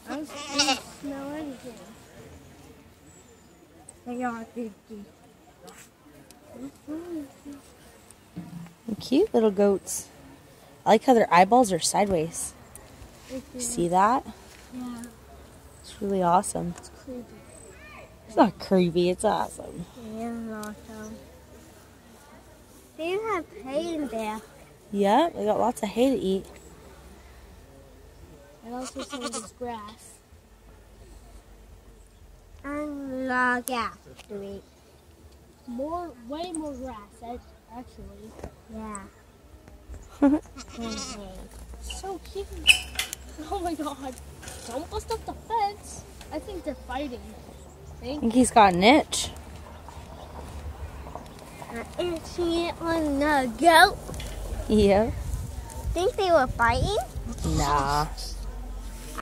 I don't smell anything. They are big. Cute little goats. I like how their eyeballs are sideways. See that? Yeah. It's really awesome. It's creepy. It's not creepy, it's awesome. It is awesome. They even have hay in there. Yeah, they got lots of hay to eat. And also some of this grass. And grass to eat. Way more grass, actually. Yeah. So cute. Oh my god. Don't bust up the fence. I think they're fighting. I think he's got an itch. Itching it on the goat. Yeah. Think they were fighting? Nah.